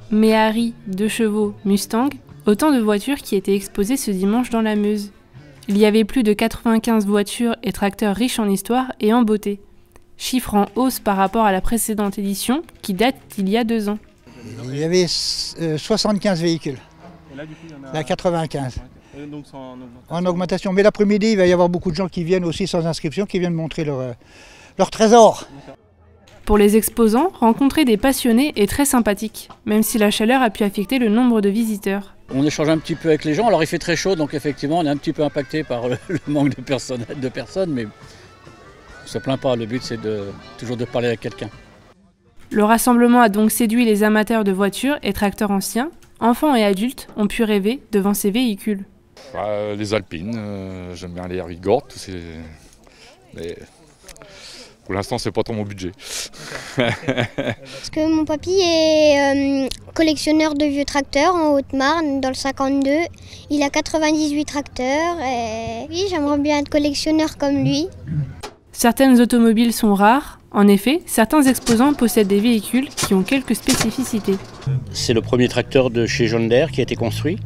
Méhari, 2 chevaux, Mustang, autant de voitures qui étaient exposées ce dimanche dans la Meuse. Il y avait plus de 95 voitures et tracteurs riches en histoire et en beauté. Chiffre en hausse par rapport à la précédente édition qui date d'il y a 2 ans. Il y avait 75 véhicules. Et là, du coup, il y en a... Là, 95. Et donc, c'est en augmentation. En augmentation. Mais l'après-midi, il va y avoir beaucoup de gens qui viennent aussi sans inscription, qui viennent montrer leur trésor. Pour les exposants, rencontrer des passionnés est très sympathique, même si la chaleur a pu affecter le nombre de visiteurs. On échange un petit peu avec les gens, alors il fait très chaud, donc effectivement on est un petit peu impacté par le manque de personnes, mais on ne se plaint pas, le but c'est toujours de parler avec quelqu'un. Le rassemblement a donc séduit les amateurs de voitures et tracteurs anciens. Enfants et adultes ont pu rêver devant ces véhicules. Les Alpines, j'aime bien les Harry Gord, mais pour l'instant c'est pas trop mon budget. Parce que mon papy est collectionneur de vieux tracteurs en Haute-Marne, dans le 52. Il a 98 tracteurs et oui, j'aimerais bien être collectionneur comme lui. Certaines automobiles sont rares. En effet, certains exposants possèdent des véhicules qui ont quelques spécificités. C'est le premier tracteur de chez John Deere qui a été construit.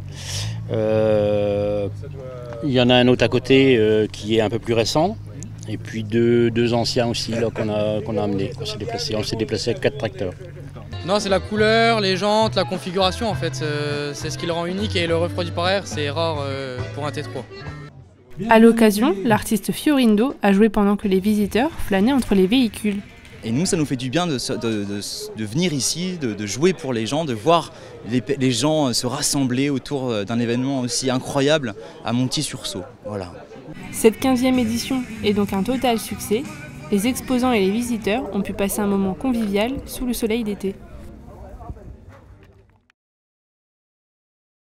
Il y en a un autre à côté qui est un peu plus récent. Et puis deux anciens aussi qu'on a amenés. On s'est déplacé avec 4 tracteurs. Non, c'est la couleur, les jantes, la configuration en fait. C'est ce qui le rend unique et le refroidi par air, c'est rare pour un T3. À l'occasion, l'artiste Fiorindo a joué pendant que les visiteurs flânaient entre les véhicules. Et nous, ça nous fait du bien de venir ici, de jouer pour les gens, de voir les gens se rassembler autour d'un événement aussi incroyable à Montier-sur-Sault. Voilà. Cette 15e édition est donc un total succès. Les exposants et les visiteurs ont pu passer un moment convivial sous le soleil d'été.